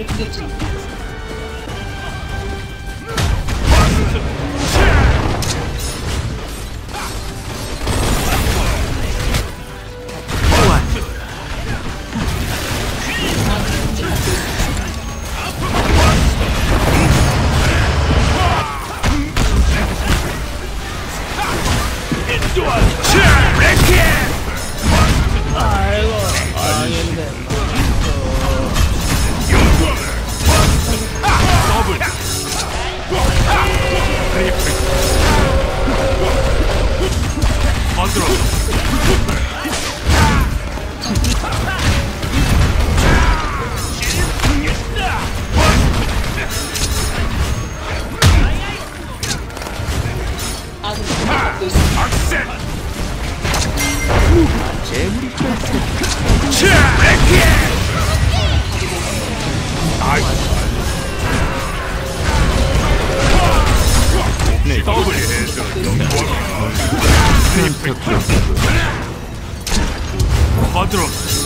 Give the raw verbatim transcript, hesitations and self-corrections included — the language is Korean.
적을 공격 중입니다. 아이고 망했네. 더블 트리플 컨트롤 아군이 공격받고 있습니다. 악셀 재물이 네, 더블 헤드 트리플 컨트롤